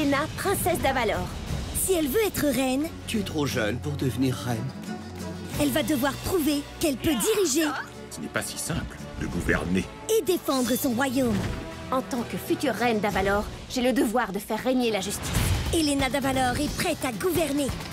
Elena, princesse d'Avalor. Si elle veut être reine, Tu es trop jeune pour devenir reine. elle va devoir prouver qu'elle peut diriger Ce n'est pas si simple de gouverner. et défendre son royaume. En tant que future reine d'Avalor, j'ai le devoir de faire régner la justice. Elena d'Avalor est prête à gouverner.